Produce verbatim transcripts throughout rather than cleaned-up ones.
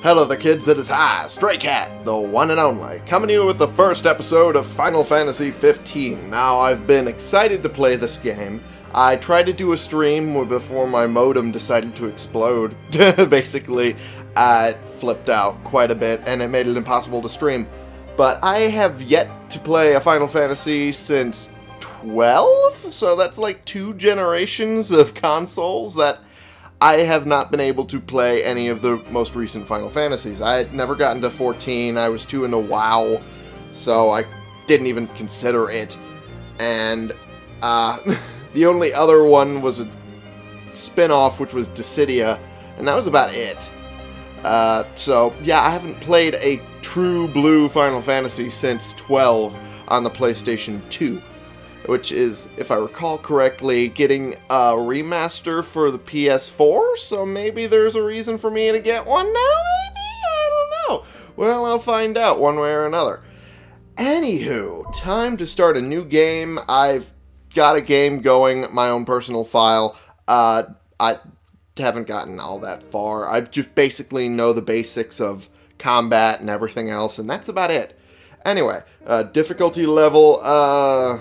Hello there kids, it is I, Stray Cat, the one and only, coming to you with the first episode of Final Fantasy fifteen. Now, I've been excited to play this game. I tried to do a stream before my modem decided to explode. Basically, I flipped out quite a bit and it made it impossible to stream. But I have yet to play a Final Fantasy since twelve? So that's like two generations of consoles that I have not been able to play any of the most recent Final Fantasies. I had never gotten to fourteen, I was too into WoW, so I didn't even consider it. And uh, the only other one was a spin-off, which was Dissidia, and that was about it. Uh, so, yeah, I haven't played a true blue Final Fantasy since twelve on the PlayStation two. Which is, if I recall correctly, getting a remaster for the P S four, so maybe there's a reason for me to get one now, maybe? I don't know. Well, I'll find out one way or another. Anywho, time to start a new game. I've got a game going, my own personal file. Uh, I haven't gotten all that far. I just basically know the basics of combat and everything else, and that's about it. Anyway, uh, difficulty level, uh...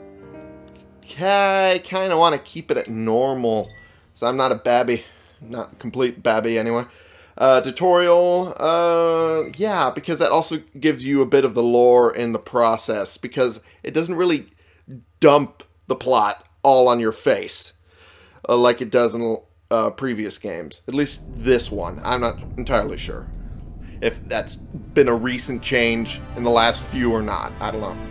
I kind of want to keep it at normal, so I'm not a babby, not a complete babby anyway. Uh, tutorial, uh, yeah, because that also gives you a bit of the lore in the process, because it doesn't really dump the plot all on your face, uh, like it does in uh, previous games. At least this one, I'm not entirely sure if that's been a recent change in the last few or not, I don't know.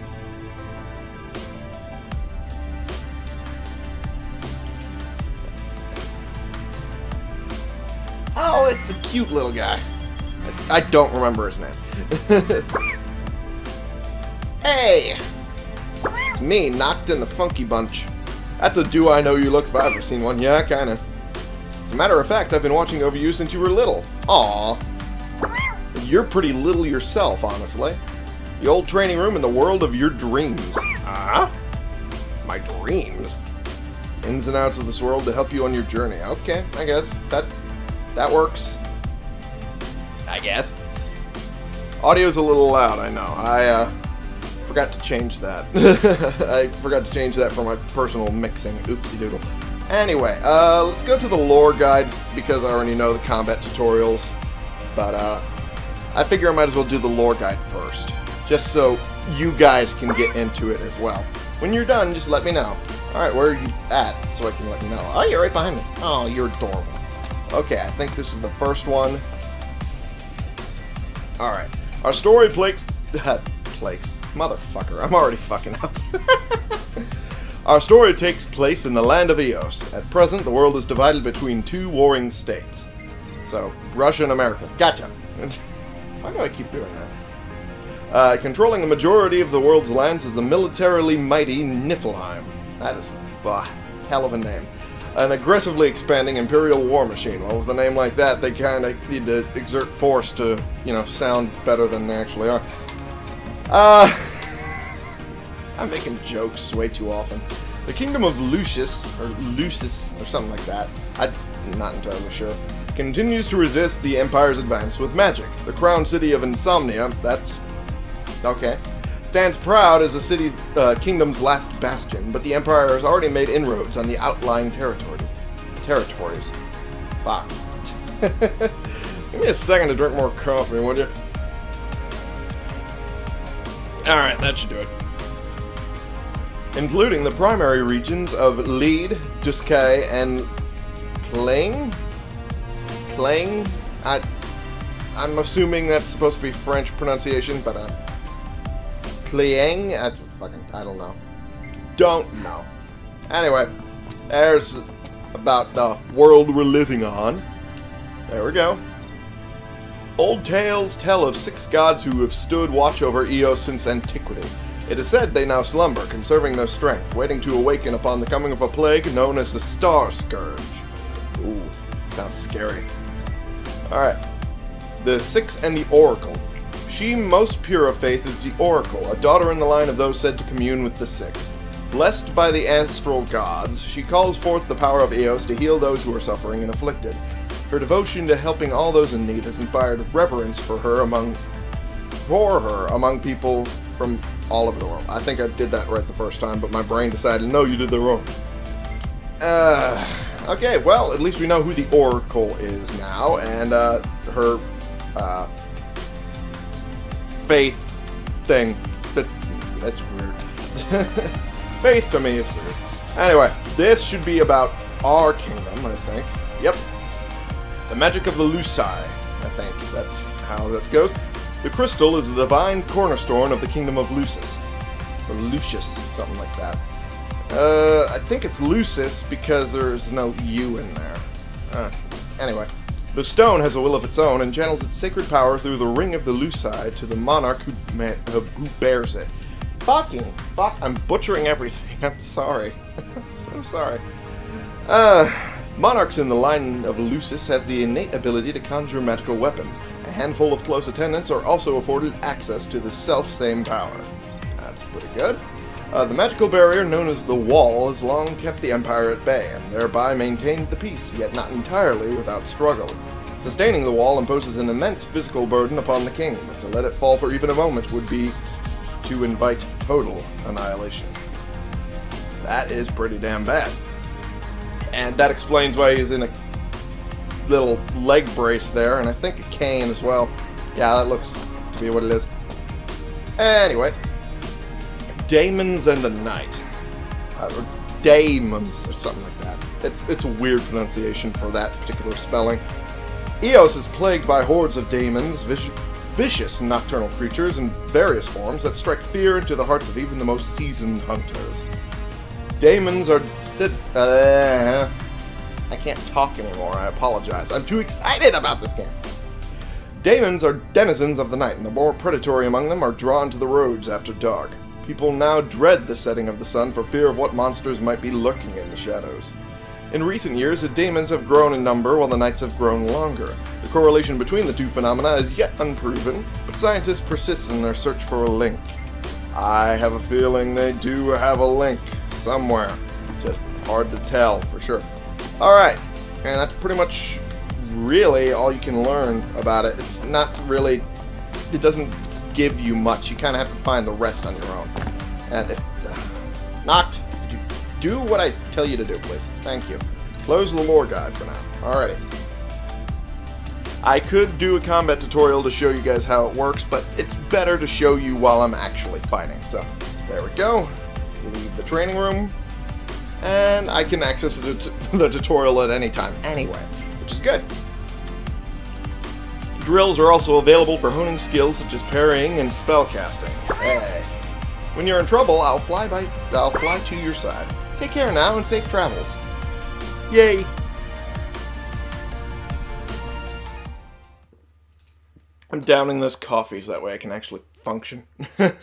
Oh, it's a cute little guy. I don't remember his name. Hey! It's me, Noctis and the Funky Bunch. That's a do I know you look if I've ever seen one. Yeah, kinda. As a matter of fact, I've been watching over you since you were little. Aw. You're pretty little yourself, honestly. The old training room in the world of your dreams. Ah? My dreams? Ins and outs of this world to help you on your journey. Okay, I guess. That... That works. I guess. Audio's a little loud, I know. I uh, forgot to change that. I forgot to change that for my personal mixing. Oopsie doodle. Anyway, uh, let's go to the lore guide, because I already know the combat tutorials. But uh, I figure I might as well do the lore guide first, just so you guys can get into it as well. When you're done, just let me know. Alright, where are you at, so I can let you know? Oh, you're right behind me. Oh, you're adorable. Okay, I think this is the first one. Alright. Our story plagues... plagues. Motherfucker, I'm already fucking up. Our story takes place in the land of Eos. At present, the world is divided between two warring states. So, Russia and America. Gotcha. Why do I keep doing that? Uh, controlling the majority of the world's lands is the militarily mighty Niflheim. That is a hell of a name. An aggressively expanding imperial war machine. Well, with a name like that, they kind of need to exert force to, you know, sound better than they actually are. Uh, I'm making jokes way too often. The kingdom of Lucius, or Lucis, or something like that, I'm not entirely sure, continues to resist the Empire's advance with magic. The crown city of Insomnia, that's... okay. Stands proud as the city's uh, kingdom's last bastion, but the Empire has already made inroads on the outlying territories. Territories. Fuck. Give me a second to drink more coffee, would you? Alright, that should do it. Including the primary regions of Lied, Duskay, and Kling? Kling? I, I'm assuming that's supposed to be French pronunciation, but uh... Kliang? That's fucking, I don't know. Don't know. Anyway, there's about the world we're living on. There we go. Old tales tell of six gods who have stood watch over Eos since antiquity. It is said they now slumber, conserving their strength, waiting to awaken upon the coming of a plague known as the Star Scourge. Ooh, sounds scary. Alright. The Six and the Oracle. She most pure of faith is the Oracle, a daughter in the line of those said to commune with the Six. Blessed by the astral gods, she calls forth the power of Eos to heal those who are suffering and afflicted. Her devotion to helping all those in need has inspired reverence for her among for her among people from all over the world. I think I did that right the first time, but my brain decided, no, you did that wrong. Uh, okay, well, at least we know who the Oracle is now, and uh, her uh, faith thing. That, that's weird. Faith to me is weird. Anyway, this should be about our kingdom, I think. Yep. The magic of the Luci, I think. That's how that goes. The crystal is the divine cornerstone of the kingdom of Lucis. Or Lucius, something like that. Uh, I think it's Lucis because there's no U in there. Uh, anyway. The stone has a will of its own and channels its sacred power through the ring of the Luci to the monarch who, who bears it. Fucking fuck, I'm butchering everything. I'm sorry. I'm so sorry. Uh... Monarchs in the line of Lucis have the innate ability to conjure magical weapons. A handful of close attendants are also afforded access to the self-same power. That's pretty good. Uh, the magical barrier known as the Wall has long kept the Empire at bay, and thereby maintained the peace, yet not entirely without struggle. Sustaining the Wall imposes an immense physical burden upon the king, but to let it fall for even a moment would be to invite total annihilation. That is pretty damn bad. And that explains why he's in a little leg brace there, and I think a cane as well. Yeah, that looks to be what it is. Anyway. Daemons and the Night. Uh, or Daemons, or something like that. It's, it's a weird pronunciation for that particular spelling. Eos is plagued by hordes of daemons, vic vicious nocturnal creatures in various forms that strike fear into the hearts of even the most seasoned hunters. Daemons are sit. Uh, I can't talk anymore. I apologize. I'm too excited about this game. Daemons are denizens of the night, and the more predatory among them are drawn to the roads after dark. People now dread the setting of the sun for fear of what monsters might be lurking in the shadows. In recent years, the daemons have grown in number while the nights have grown longer. The correlation between the two phenomena is yet unproven, but scientists persist in their search for a link. I have a feeling they do have a link somewhere. Just hard to tell for sure. Alright, and that's pretty much really all you can learn about it. It's not really, it doesn't give you much. You kind of have to find the rest on your own. And if, uh, Noct, could you do what I tell you to do, please? Thank you. Close the lore guide for now. Alrighty. I could do a combat tutorial to show you guys how it works, but it's better to show you while I'm actually fighting. So, there we go. Leave the training room, and I can access the, the tutorial at any time anyway, which is good. Drills are also available for honing skills such as parrying and spellcasting. Hey. When you're in trouble, I'll fly by I'll fly to your side. Take care now and safe travels. Yay. I'm downing this coffee so that way I can actually function. There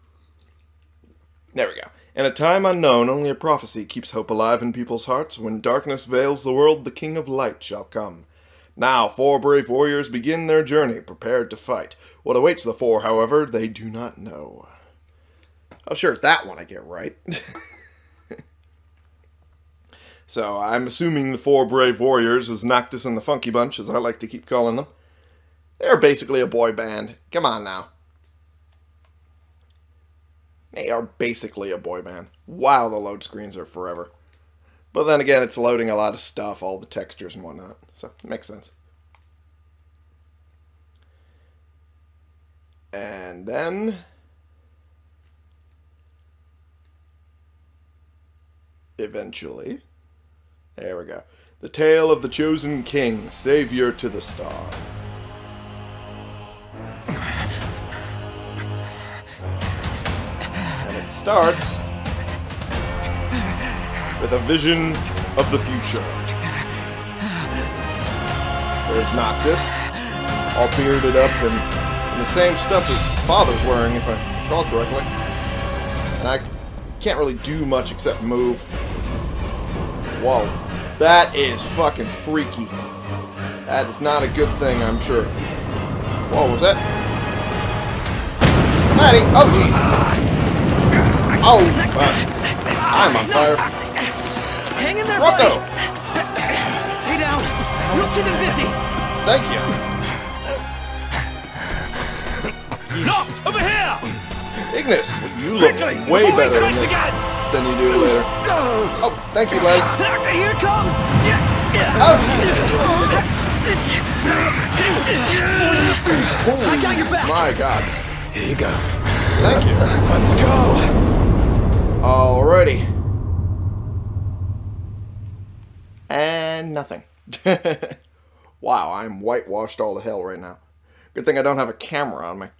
we go. In a time unknown, only a prophecy keeps hope alive in people's hearts. When darkness veils the world, the King of Light shall come. Now, four brave warriors begin their journey, prepared to fight. What awaits the four, however, they do not know. Oh, sure, that one I get right. So, I'm assuming the four brave warriors is Noctis and the Funky Bunch, as I like to keep calling them. They're basically a boy band. Come on now. They are basically a boy band. Wow, the load screens are forever. But then again, it's loading a lot of stuff, all the textures and whatnot. So, it makes sense. And then... eventually... there we go. The Tale of the Chosen King, Savior to the Star. And it starts with a vision of the future. There's Noctis, all bearded up and in the same stuff his father's wearing, if I recall correctly. And I can't really do much except move. Whoa. That is fucking freaky. That is not a good thing, I'm sure. Whoa, what was that? Maddie! Oh, jeez! Oh, fuck. I'm on fire. Hang in there, Rocco! buddy. Stay down. We'll keep him busy. Thank you. Noct, over here! Ignis, you look Quickly, way before he better than strikes this again! than you do later. Oh, thank you, Leg. Here it comes! Oh, Jesus. I got your back! My God. Here you go. Thank you. Let's go. Alrighty. And nothing. Wow, I'm whitewashed all the hell right now. Good thing I don't have a camera on me.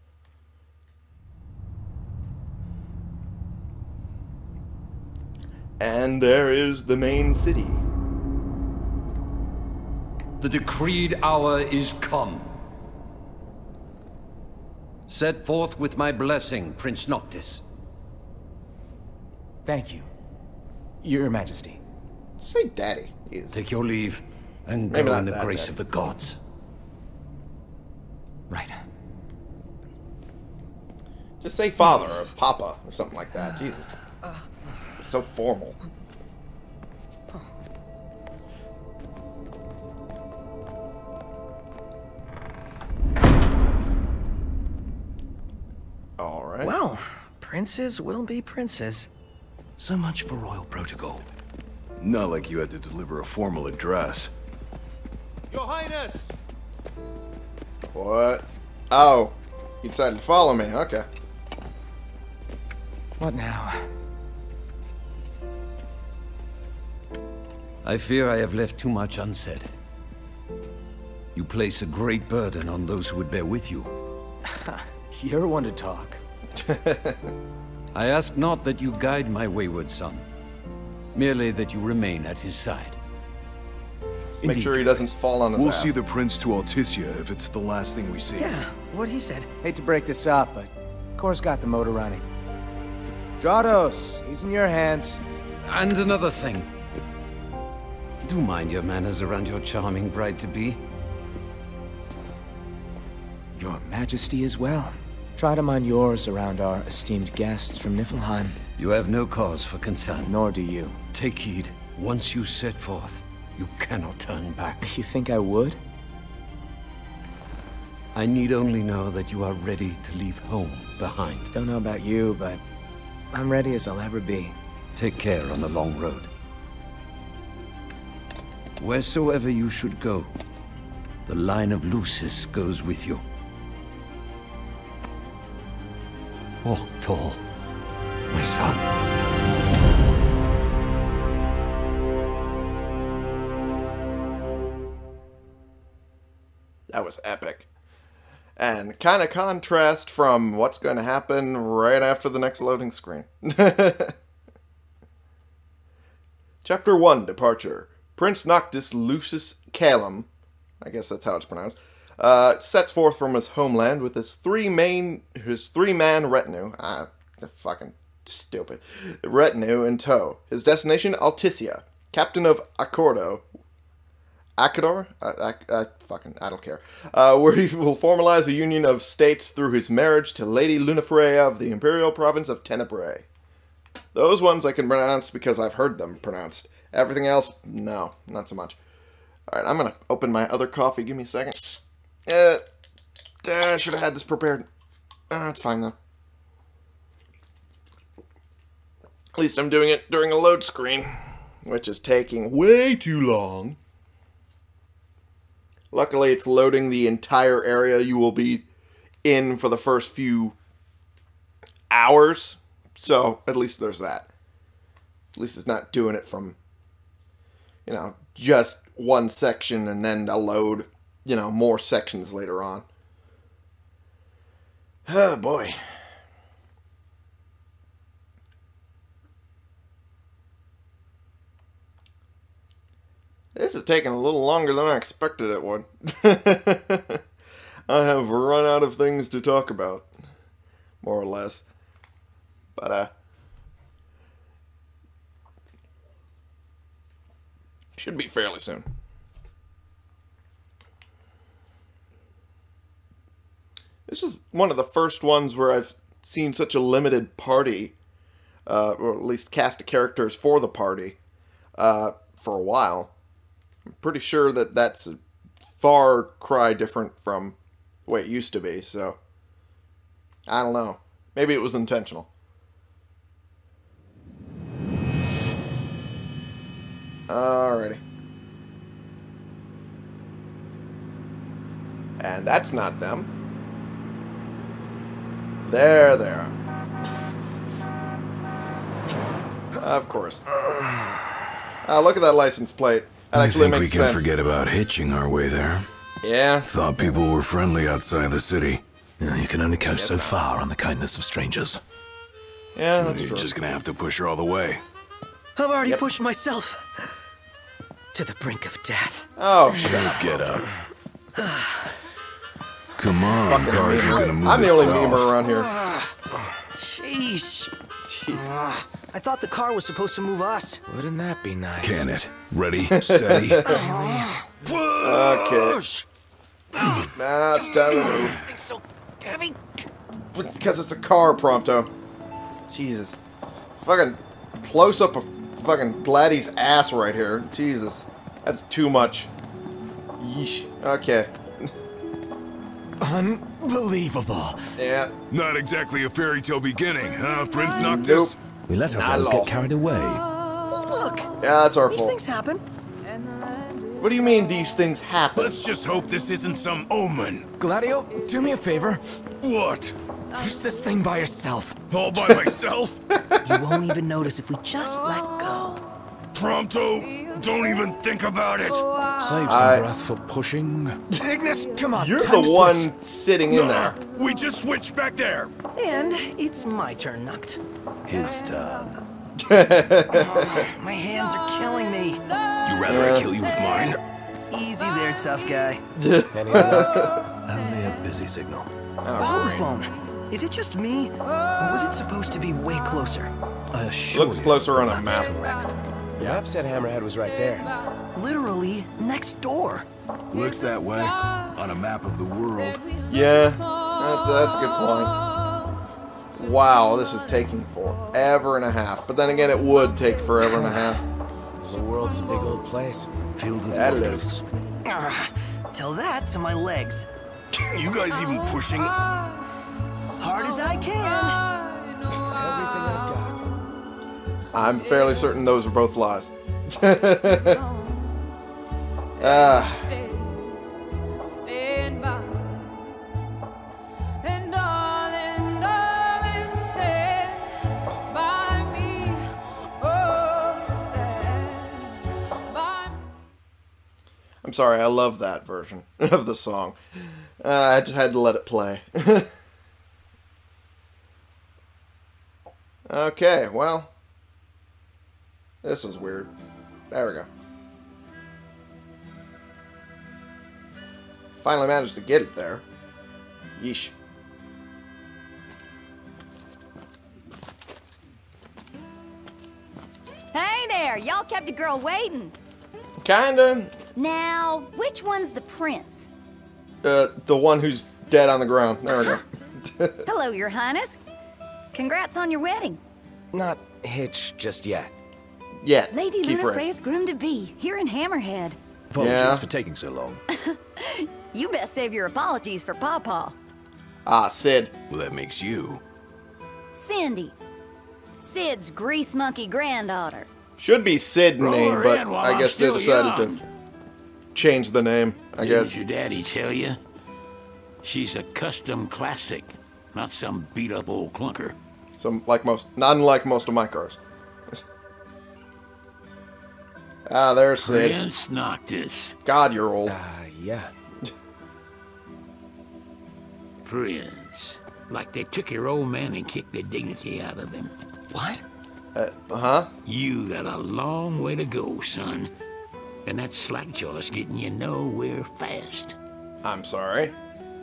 And there is the main city. The decreed hour is come. Set forth with my blessing, Prince Noctis. Thank you, Your Majesty. Say daddy. Jeez. Take your leave and Maybe go not in the that grace daddy. of the gods. Right. Just say father or papa or something like that. Jesus. So formal. Alright. Well, princes will be princes. So much for royal protocol. Not like you had to deliver a formal address. Your Highness! What? Oh. You decided to follow me. Okay. What now? I fear I have left too much unsaid. You place a great burden on those who would bear with you. You're one to talk. I ask not that you guide my wayward son, merely that you remain at his side. Just make sure he doesn't fall on his We'll ass. see the prince to Alticia if it's the last thing we see. Yeah, what he said. Hate to break this up, but Kor's got the motor running. Drados, he's in your hands. And another thing. Do mind your manners around your charming bride-to-be. Your Majesty as well. Try to mind yours around our esteemed guests from Niflheim. You have no cause for concern. Nor do you. Take heed. Once you set forth, you cannot turn back. You think I would? I need only know that you are ready to leave home behind. Don't know about you, but I'm ready as I'll ever be. Take care on the long road. Wheresoever you should go, the line of Lucis goes with you. Walk tall, my son. That was epic. And kind of contrast from what's going to happen right after the next loading screen. Chapter one, Departure. Prince Noctis Lucis Calum, I guess that's how it's pronounced, uh, sets forth from his homeland with his three main, his three-man retinue, ah, fucking stupid, retinue in tow. His destination, Alticia, captain of Accordo, Acador? I, I, I, fucking, I don't care. Uh, where he will formalize a union of states through his marriage to Lady Lunafreya of the Imperial Province of Tenebrae. Those ones I can pronounce because I've heard them pronounced. Everything else, no, not so much. Alright, I'm gonna open my other coffee. Give me a second. Uh, I should have had this prepared. Uh, it's fine, though. At least I'm doing it during a load screen, which is taking way too long. Luckily, it's loading the entire area you will be in for the first few hours. So, at least there's that. At least it's not doing it from, you know, just one section and then a load, you know, more sections later on. Oh, boy. This is taking a little longer than I expected it would. I have run out of things to talk about, more or less. But, uh, should be fairly soon. This is one of the first ones where I've seen such a limited party, uh, or at least cast of characters for the party, uh, for a while. I'm pretty sure that that's a far cry different from the way it used to be, so I don't know. Maybe it was intentional. Alrighty. And that's not them. There, there. Of course. Uh, look at that license plate. That I actually think we makes can sense. forget about hitching our way there. Yeah. Thought people were friendly outside the city. Yeah, you can only go so far on the kindness of strangers. Yeah, that's You're true. just gonna have to push her all the way. I've already Yep. pushed myself to the brink of death. Oh, shit. Get up. Come on, Fucking cars memer. are gonna move I'm the only itself. memer around here. Sheesh. Jeez. I thought the car was supposed to move us. Wouldn't that be nice? Can it? Ready, steady. Okay. Now it's time to move. It's so heavy. Because it's a car, Prompto. Jesus. Fucking close up of fucking Gladdy's ass right here. Jesus. That's too much. Yeesh. Okay. Unbelievable. Yeah. Not exactly a fairy tale beginning, huh, Prince Nope. Noctis? We let Not ourselves at all. get carried away. Look, Yeah, that's our these fault. things happen. What do you mean these things happen? Let's just hope this isn't some omen. Gladio, do me a favor. What? Push this thing by yourself. All by myself? You won't even notice if we just let go. Prompto, don't even think about it. Save some I- breath for pushing. Ignis, come on. You're time the to one switch. sitting in there. We just switched back there. And it's my turn, Noct. His turn. My hands are killing me. You rather I kill you with mine? Easy there, tough guy. Any luck? Only a busy signal. Hold the phone. Is it just me, or was it supposed to be way closer? I assure Looks you, closer on a that's map. correct. The map said Hammerhead was right there. Literally next door. Looks that way. On a map of the world. Yeah, that, that's a good point. Wow, this is taking forever and a half. But then again, it would take forever and a half. The world's a big old place. Filled with That it wonders. is. Ah, tell that to my legs. You guys even pushing? Hard as I can. Everything I've got. I'm fairly certain those are both lies. Ah, Stand by. And darling, darling, stand by me. Oh, stand by me. I'm sorry, I love that version of the song. Uh, I just had to let it play. Okay, well. This is weird. There we go. Finally managed to get it there. Yeesh. Hey there, y'all kept a girl waiting. Kinda. Now, which one's the prince? Uh, the one who's dead on the ground. There we go. Hello, your highness. Congrats on your wedding. Not hitched just yet. Yeah. Lady key phrase. Lunafrey's groom to be, here in Hammerhead. Apologies Yeah. for taking so long. You best save your apologies for Pawpaw. Ah, Sid. Well, that makes you. Cindy. Sid's grease monkey granddaughter. Should be Sid Roll name, her but in while I I'm guess they still decided young. to change the name, I Didn't guess. your daddy tell you? She's a custom classic, not some beat-up old clunker. So, like most, not unlike most of my cars. Ah, there's Sid. Prince Noctis. God, you're old. Uh, yeah. Prince. Like they took your old man and kicked the dignity out of him. What? Uh, huh? You got a long way to go, son. And that slackjaw's getting you nowhere fast. I'm sorry.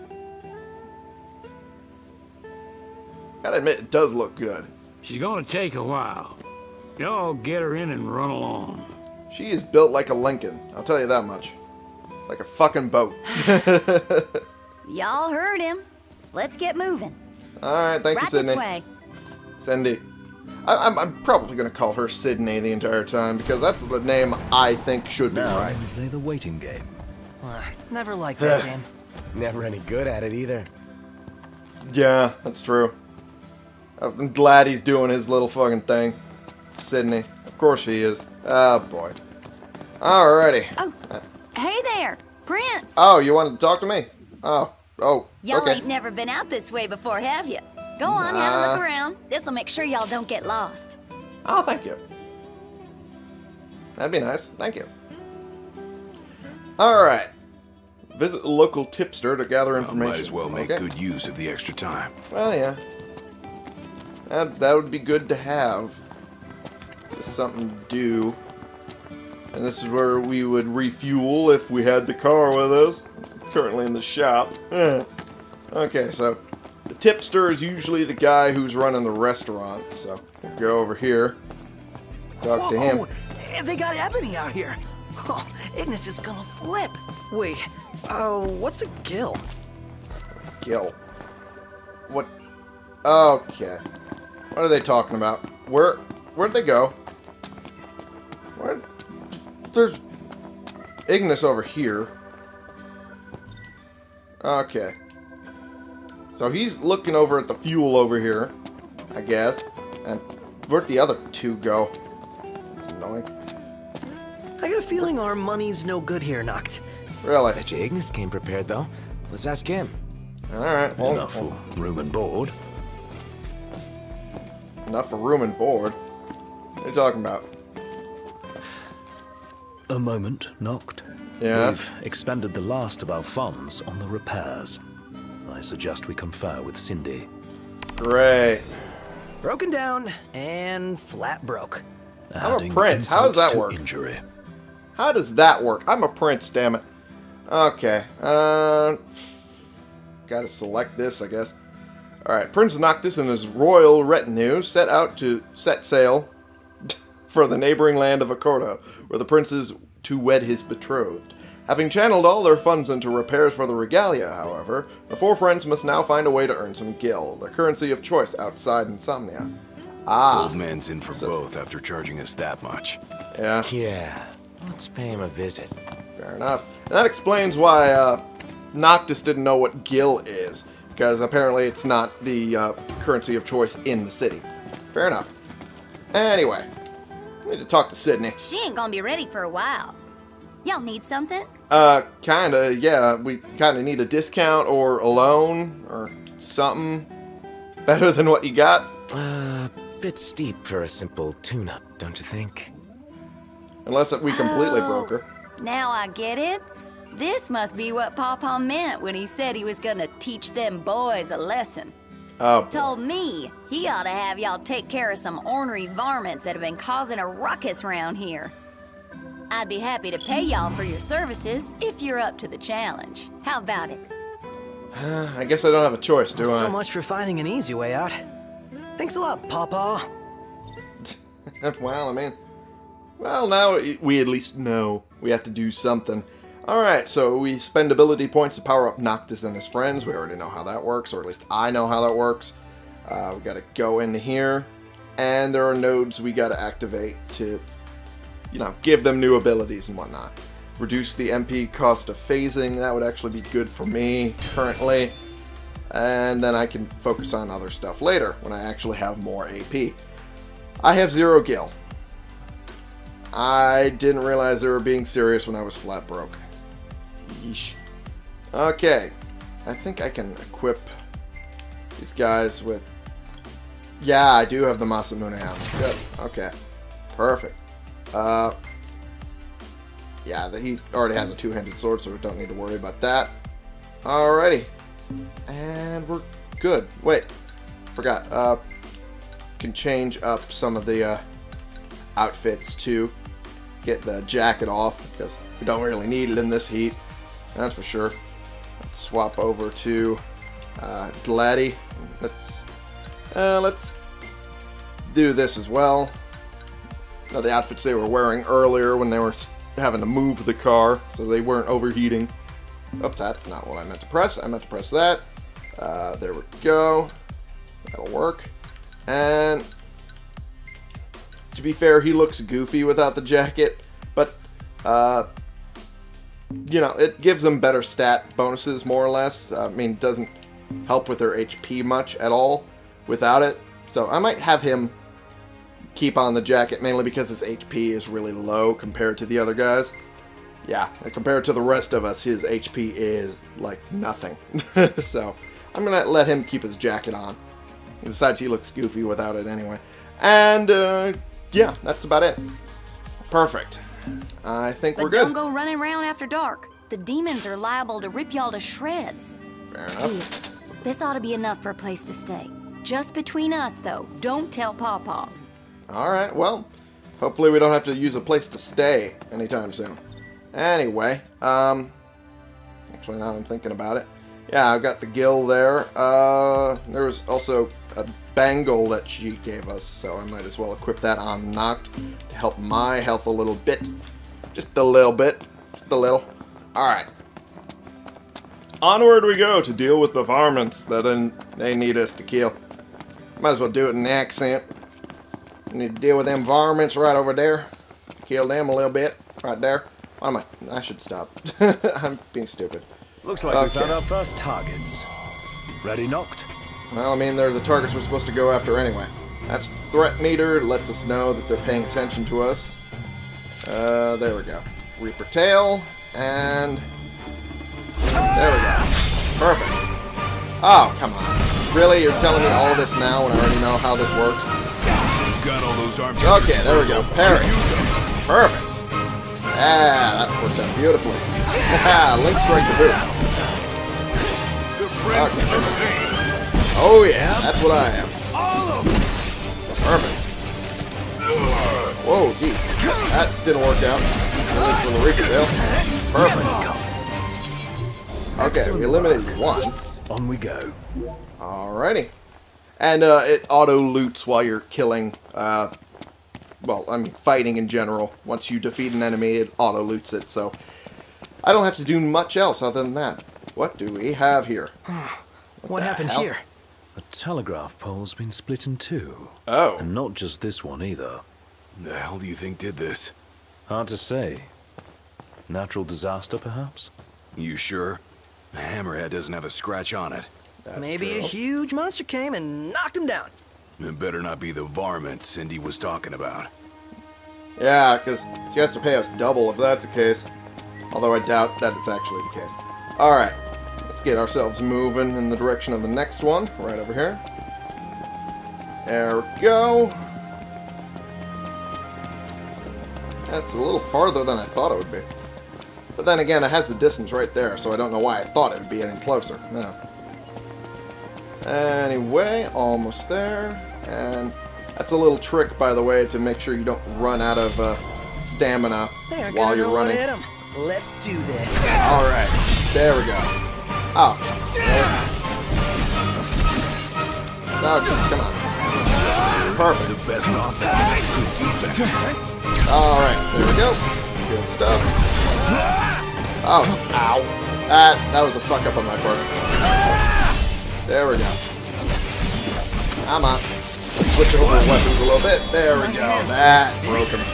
Gotta admit, it does look good. She's gonna take a while. Y'all get her in and run along. She is built like a Lincoln, I'll tell you that much. Like a fucking boat. Y'all heard him. Let's get moving. Alright, thank right you, Sydney. this way. Cindy. I, I'm, I'm probably going to call her Sydney the entire time, because that's the name I think should be Now right. we play the waiting game. Uh, never liked that game. Never any good at it either. Yeah, that's true. I'm glad he's doing his little fucking thing. Sydney. Of course he is. Oh, boy. Alrighty. Oh, hey there, Prince. Oh, you wanted to talk to me? Oh, oh, Y'all okay. ain't never been out this way before, have you? Go on, have a Nah. look around. This'll make sure y'all don't get lost. Oh, thank you. That'd be nice. Thank you. Alright. Visit the local tipster to gather I information. might as well make Okay. good use of the extra time. Well, yeah. That, that would be good to have. Just something to do. And this is where we would refuel if we had the car with us. It's currently in the shop. Eh. Okay, so the tipster is usually the guy who's running the restaurant. So we'll go over here. Talk to him. Whoa, they got Ebony out here. Oh, Ignis is gonna flip. Wait, uh, what's a gill? Gil. What? Okay. What are they talking about? Where? Where'd they go? Where? There's Ignis over here. Okay. So he's looking over at the fuel over here, I guess. And where'd the other two go? It's annoying. I got a feeling our money's no good here, Noct. Really? Bet you Ignis came prepared, though. Let's ask him. Alright. Well, Enough for room and board. enough for room and board. What are you talking about? A moment, Noct. Yeah? We've expended the last of our funds on the repairs. I suggest we confer with Cindy. Great. Broken down and flat broke. I'm a Adding prince. How does insult that to work? Injury. How does that work? I'm a prince, damn it. Okay. Uh, gotta select this, I guess. Alright, Prince Noctis and his royal retinue set out to set sail for the neighboring land of Accordo, where the prince is to wed his betrothed. Having channeled all their funds into repairs for the regalia, however, the four friends must now find a way to earn some gil, the currency of choice outside Insomnia. Ah. Old man's in for both after charging us that much. Yeah. Yeah, let's pay him a visit. Fair enough. And that explains why uh, Noctis didn't know what gil is, because apparently it's not the uh, currency of choice in the city. Fair enough. Anyway, I need to talk to Sydney. She ain't gonna be ready for a while. Y'all need something? Uh, kinda, yeah. We kinda need a discount or a loan or something better than what you got. Uh, bit steep for a simple tune-up, don't you think? Unless we completely Oh, broke her. Now I get it. This must be what Papa meant when he said he was gonna teach them boys a lesson. Oh, boy. Told me he ought to have y'all take care of some ornery varmints that have been causing a ruckus round here. I'd be happy to pay y'all for your services if you're up to the challenge. How about it? I guess I don't have a choice, do So I? much for finding an easy way out. Thanks a lot, Papa. Well, I mean, well, now we at least know we have to do something. Alright, so we spend ability points to power up Noctis and his friends. We already know how that works, or at least I know how that works. Uh, we gotta go in here, and there are nodes we gotta activate to, you know, give them new abilities and whatnot. Reduce the M P cost of phasing, that would actually be good for me currently. And then I can focus on other stuff later when I actually have more A P. I have zero gil. I didn't realize they were being serious when I was flat broke. Yeesh. Okay. I think I can equip these guys with... Yeah, I do have the Masamune Hound. Good. Okay. Perfect. Uh, yeah, the, he already has a two-handed sword, so we don't need to worry about that. Alrighty. And we're good. Wait. Forgot. Uh, can change up some of the uh, outfits too. Get the jacket off because we don't really need it in this heat. That's for sure. Let's swap over to uh, Gladdy. Let's uh, let's do this as well. Now the outfits they were wearing earlier when they were having to move the car, so they weren't overheating. Oh, that's not what I meant to press. I meant to press that. Uh, there we go. That'll work. And to be fair, he looks goofy without the jacket, but, uh, you know, it gives them better stat bonuses, more or less. I mean, doesn't help with their H P much at all without it. So I might have him keep on the jacket, mainly because his H P is really low compared to the other guys. Yeah, compared to the rest of us, his H P is like nothing. So I'm going to let him keep his jacket on. Besides, he looks goofy without it anyway. And, uh, yeah, that's about it. Perfect. I think but we're good. Don't go running around after dark. The demons are liable to rip y'all to shreds. Fair enough. Here, this ought to be enough for a place to stay. Just between us, though. Don't tell Pawpaw. Alright, well, hopefully we don't have to use a place to stay anytime soon. Anyway, um, actually now I'm thinking about it. Yeah, I've got the gill there. Uh, there was also a bangle that she gave us, so I might as well equip that on Noct to help my health a little bit. Just a little bit. Just a little. Alright. Onward we go to deal with the varmints that then they need us to kill. Might as well do it in the accent. We need to deal with them varmints right over there. Kill them a little bit. Right there. Why am I? I should stop. I'm being stupid. Looks like Okay. we found our first targets. Ready, Noct? Well, I mean, they're the targets we're supposed to go after anyway. That's the threat meter. It lets us know that they're paying attention to us. Uh, there we go. Reaper tail, and there we go. Perfect. Oh, come on. Really? You're telling me all this now when I already know how this works? Got all those arms. Okay, there we go. Parry. Perfect. Ah, that worked out beautifully. Link strike to boot. Okay. Oh yeah, that's what I am. Perfect. Whoa, gee. That didn't work out. At least for the Reaper tail. Perfect. Okay, we eliminated one. On we go. Alrighty. And uh, it auto-loots while you're killing, uh, well, I mean, fighting in general. Once you defeat an enemy, it auto-loots it, so I don't have to do much else other than that. What do we have here? What, what happened hell? here? The telegraph pole's been split in two. Oh. And not just this one either. The hell do you think did this? Hard to say. Natural disaster, perhaps? You sure? The hammerhead doesn't have a scratch on it. That's Maybe true. a huge monster came and knocked him down. It better not be the varmint Cindy was talking about. Yeah, because she has to pay us double if that's the case. Although I doubt that it's actually the case. Alright, let's get ourselves moving in the direction of the next one, right over here. There we go. That's a little farther than I thought it would be. But then again, it has the distance right there, so I don't know why I thought it would be any closer. No. Anyway, almost there. And that's a little trick, by the way, to make sure you don't run out of uh, stamina They aren't while gonna you're know what running. hit 'em. Let's do this. Alright, there we go. Oh, oh, come on. Perfect. The best offense, good defense. Alright, there we go. Good stuff. Oh, ow. That, that was a fuck up on my part. There we go. Come on. Switch over weapons a little bit. There we go. That broke him.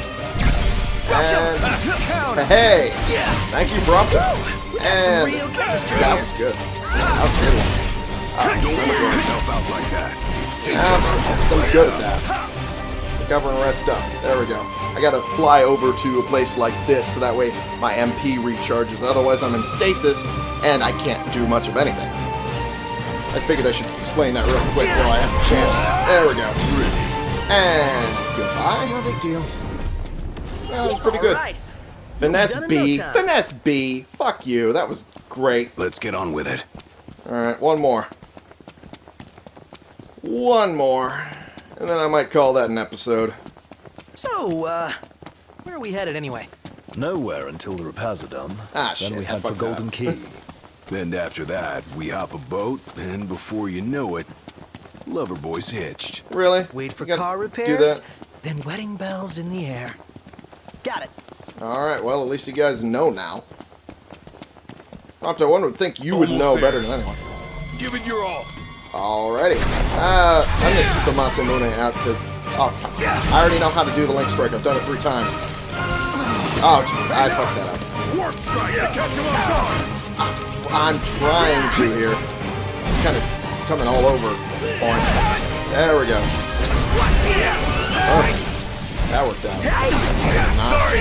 And, hey, thank you, Prompto. And that was good. That was a good one. Alright, Don't let me wear go. yourself out like that. Yeah, I'm good at that. Recover and rest up. There we go. I gotta fly over to a place like this so that way my M P recharges. Otherwise, I'm in stasis and I can't do much of anything. I figured I should explain that real quick while I have the chance. There we go. And goodbye. No big deal. That was pretty good. Alright. Finesse Done in B. no time. Finesse B. Fuck you. That was great. Let's get on with it. Alright, one more. One more. And then I might call that an episode. So, uh, where are we headed anyway? Nowhere until the repairs are done. Ah, then shit, we I head for fucked Golden that. Key. Then after that, we hop a boat, and before you know it, Loverboy's hitched. Really? Wait for You gotta car do repairs, that? then wedding bells in the air. Got it. Alright, well, at least you guys know now. Opto, one would think you would Almost know there. better than anyone. Give it your all. Alrighty. Uh, I'm gonna keep the Masamune out because Oh, I already know how to do the link strike. I've done it three times. Oh, jeez, I fucked that up. Warp strike to catch him off guard. I'm trying to here. It's kind of coming all over at this point. There we go. Oh, that worked out. Sorry.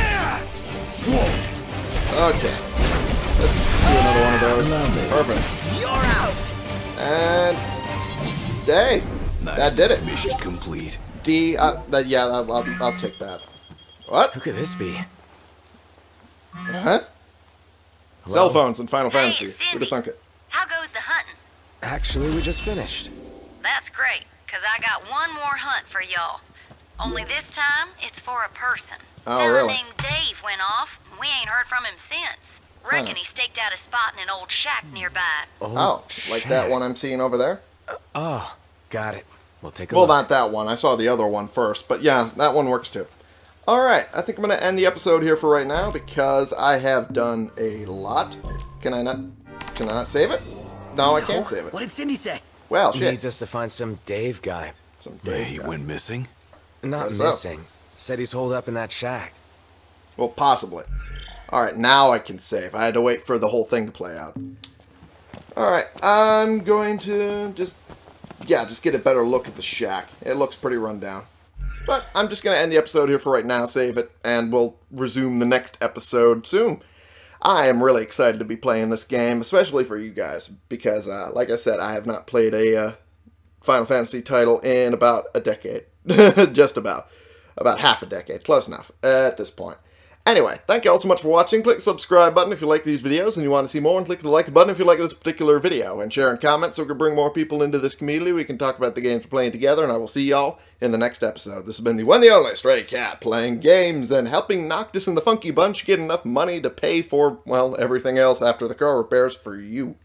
Okay. Let's do another one of those. Perfect. You're out. And... Dang. Nice. That did it. Mission complete. D, uh, that, yeah, I'll, I'll, I'll take that. What? Who could this be? Huh? Cell phones in Final Fantasy. Hey, Who'd have thunk it? How goes the hunting? Actually, we just finished. That's great, because I got one more hunt for y'all. Only this time, it's for a person. Oh, Fella really? named Dave went off, and we ain't heard from him since. Reckon Huh. he staked out a spot in an old shack nearby. Oh, like that one I'm seeing over there? Oh, got it. We'll take a Well, look. not that one. I saw the other one first. But yeah, that one works too. Alright, I think I'm going to end the episode here for right now because I have done a lot. Can I not Can I not save it? No, I can't save it. What did Cindy say? Well, He shit. needs us to find some Dave guy. Some Hey, Dave he guy. went missing? Not Guess so. missing. Said he's holed up in that shack. Well, possibly. Alright, now I can save. I had to wait for the whole thing to play out. Alright, I'm going to just... Yeah, just get a better look at the shack. It looks pretty run down. But I'm just going to end the episode here for right now, save it, and we'll resume the next episode soon. I am really excited to be playing this game, especially for you guys, because, uh, like I said, I have not played a uh, Final Fantasy title in about a decade. Just about. About half a decade. Close enough at this point. Anyway, thank you all so much for watching. Click the subscribe button if you like these videos and you want to see more, and click the like button if you like this particular video, and share and comment so we can bring more people into this community. We can talk about the games we're playing together, and I will see y'all in the next episode. This has been the one and only Stray Cat, playing games and helping Noctis and the Funky Bunch get enough money to pay for, well, everything else after the car repairs for you.